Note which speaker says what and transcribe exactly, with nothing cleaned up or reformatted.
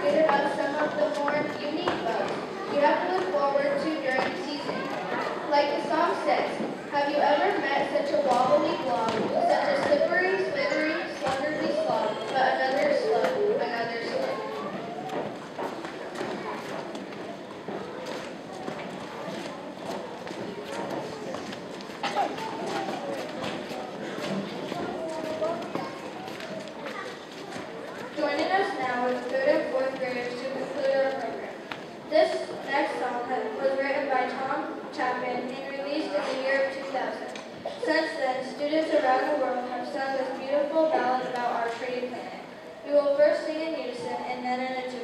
Speaker 1: figured out some of the more unique bugs you have to look forward to during the season. Like the song says, have you ever met such a wobbly blob, such a slippery, slithery, sluggerly slob, but another slug, another slug. Joining us now with third and fourth graders to conclude our program. This next song has- was written by Tom Chapman and released in the year of two thousand. Since then, students around the world have sung this beautiful ballad about our pretty planet. We will first sing in unison and then in a